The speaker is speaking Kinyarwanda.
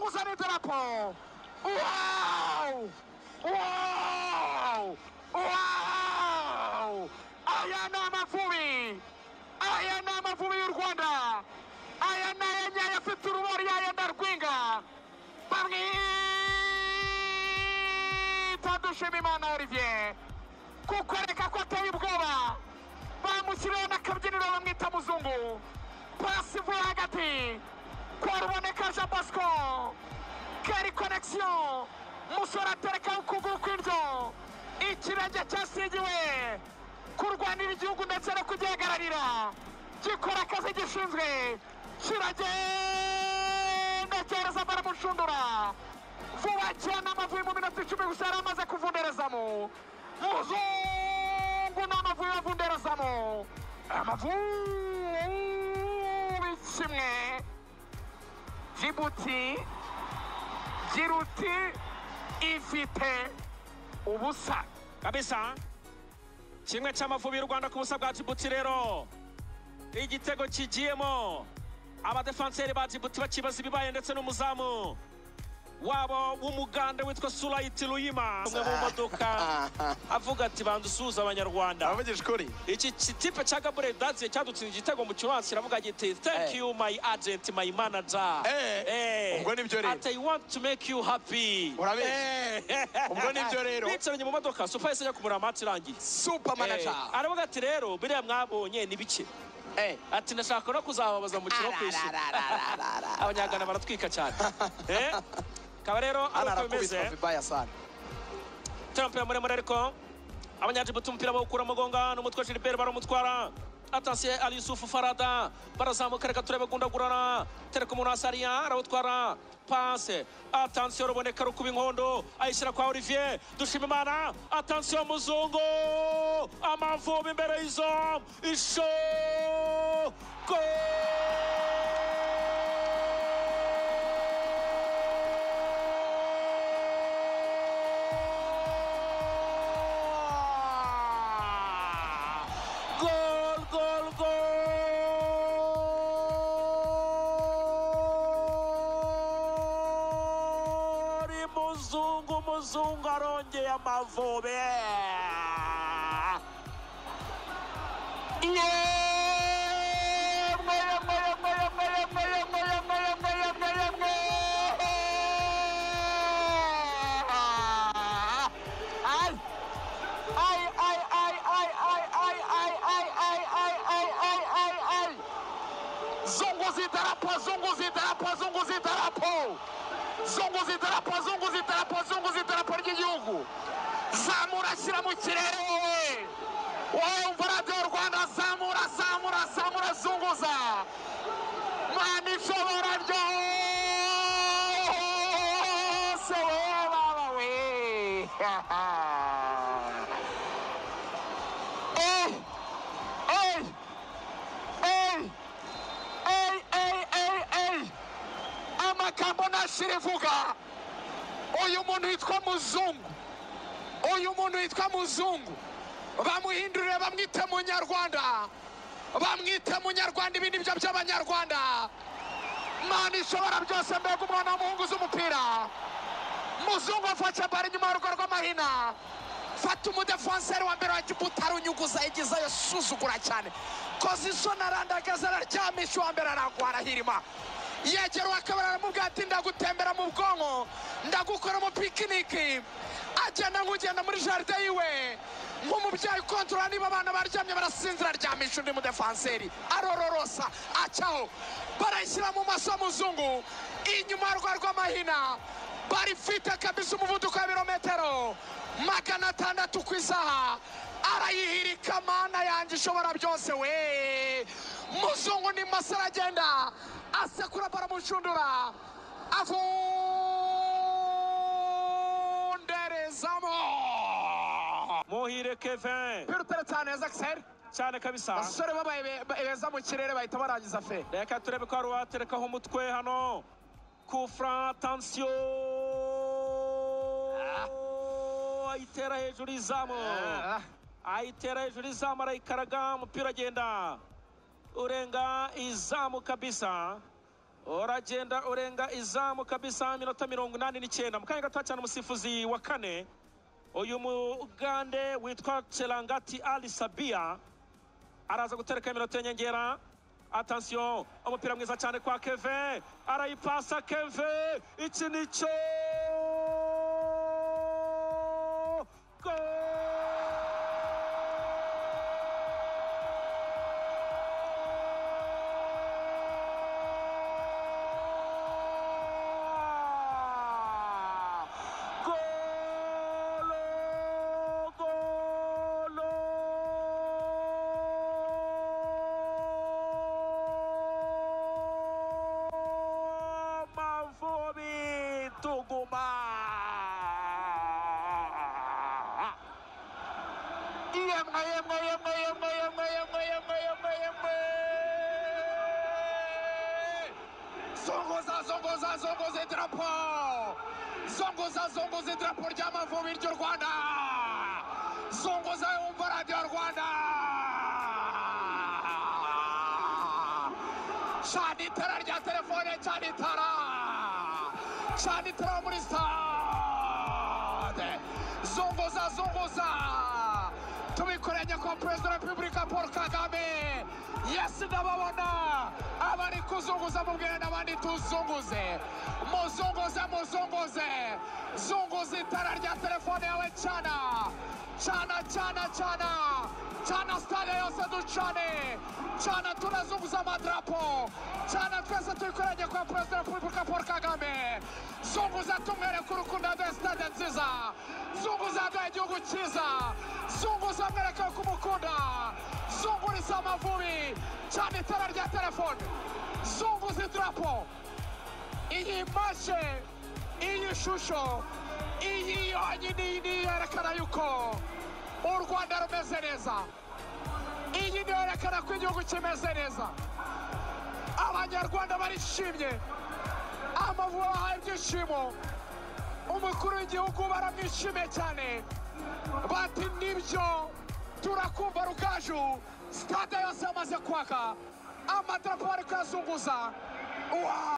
kuzana idarapo. Wow! Wow! Wow! Aya ni Amavubi. Aya ni Amavubi y'u Rwanda. Aya ni ayanyaye afite urubori yayenda rwinga. Bamwita Dushimimana Olivier. Kukwereka ko ateye ubwoba. Bamushyiriyeho n'akabyiniro bamwita Muzungu. Pasi ivuye hagati. Kwa Ruboneka Jean Bosco. Keri connection. Musore atereka ukuguru kw'indyo. Ikirenge cyasigiwe kurwanira igihugu ndetse no kugihagararira. Gikora akazi gishinzwe. Kiragenda cyereza baramushundura. Vuba cyane Amavubi mu minota 10 gusa yari amaze kuvunderezamo. Muzungu n'Amavubi bavunderezamo. Amavubi kimwe. Djibouti Giruti ifite ubusa kabisa. Kimwe cy'Amavubi y'u Rwanda ku busa bwa Djibouti rero. Igitego kigiyemo abadefanseri ba Djibouti bakibaza ibibaye ndetse n'umuzamu wabo w'umuganda witwa Sulaiti Luyima umwe mu modoka avuga ati bandusuza abanyarwanda. Abavugisha ukuri. Iki tipe cya Gabriel Dadzie cyadutsinze igitego mu kibanza kiravuga giti thank you my agent my manager. Ubwo nibyo rero. Ati I want to make you happy. Urabizi. Ubwo nibyo rero. Bicaranye mu modoka Super yise kumura match irangiye. Super manager. Aravuga ati rero biriya mwabonye ni bike. Ati ndashaka no kuzababaza mu kiro kwishi. Abanyagana baratwika cyane. Kaba rero arakomeza vibaya sana. Trump ya muremure ariko abanyajibuti umupira bawukura mugonga n'umutwe Gilbert baramutwara. Attention Ali Yusuf Farada barazamuka reka turebe gundagurana. Tereka umuntu Asaria arawutwara. Passe. Attention Ruboneka rukuba inkondo ayishyira kwa Olivier Dushimimana. Attention Muzungu. Amavubi imbere y'izo. Isho. Goal! Muzungu arongeye Amavubi. Zunguzidarapo ry'igihugu. Zamura shyira mu kirere wowe. Wowe umva radiyo Rwanda zamura zunguza. Mani ishobora ryose wowe baba we. Amagambo ntashira ivuga. Uyu muntu yitwa Muzungu. Bamuhindurire bamwite Munyarwanda. Ibindi byo by'Abanyarwanda. Mana ishobora byose mbega umwana w'umuhungu uzi umupira. Muzungu afashe bari inyuma y'urugo rw'amahina. Fata umudefanseri wa mbere wa Djibouti arunyuguza igizayo suzugura cyane. Koze isoni arandagaza araryamisha uwa mbere aragwara hirima. Yegera uwa kabiri aramubwira ati ndagutembera mu bwonko. Ndagukora mu pikiniki. Agenda nk'ugenda muri jaride yiwe. Nk'umubyeyi ukontorora niba abana baryamye barasinzira aryamisha undi mudefanseri. Arororosa acaho. Barayishyira mu maso Muzungu. Inyuma rw'amahina. Barifite kabisa umuvuduko wa birometero 600 ku isaha. Arayihirika mana yanjye ishobora byose we. Muzungu ni masara agenda. Asekura baramushundura. Avunderezamo. Muhire Kevin. Piruteretane Axel. Cyane kabisa. Basore babaye beza mu kirere bahita barangiza fe. Reka turebe ko aruwaterekaho umutwe hano. Kufra attention. Ayitera hejuru izamu. Ayitera hejuru izamu arayikaraga umupira agenda. Urenga izamu kabisa. uragenda urenga izamu kabisa. Minota 89 mu kanya gato cyane. Umusifuzi wa kane uyu mugande witwa Chelangati Ali Sabia araza gutereka iminota nyongera. Attention, umupira mwiza cyane kwa Keve, arayipasa Keve, iki nico zongoza drapo ry'Amavubi ry'u Rwanda, zongoza yumva radiyo Rwanda, cana itara rya telefone, cana itara muri stade, zongoza tubikoranye kwa Perezida wa Repubulika Paul Kagame. Yes, ndababona abari kuzunguza, mubwire n'abandi tuzunguze, muzunguze, zunguza itara rya telefone yawe, cana stade yose ducane, cana tunazunguza amadrapo, cana twese tubikoranye kwa Perezida wa Repubulika Paul Kagame. Zunguza tumwereke urukundo rwa stade nziza, zunguza rwa igihugu cyiza, zunguza mwereke ko umukunda, zunguriza Amavubi, cana itara rya telefone, zunguza idrapo. Iyi mashe, iyi shusho, iyi yonyine yerekana yuko u Rwanda rumeze neza. Iyi niyo yerekana ko igihugu kimeze neza. Abanyarwanda barishimye, Amavubi bahaye ibyishimo, umukuru w'igihugu baramwishimiye cyane, bati nibyo turakumva Rugaju. Stade yose yamaze kwaka, amadarapo bari kuyazunguza.